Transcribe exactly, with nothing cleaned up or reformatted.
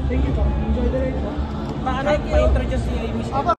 Thank you po. Enjoy the ride po. Paano pa-introduce niyo yung Miss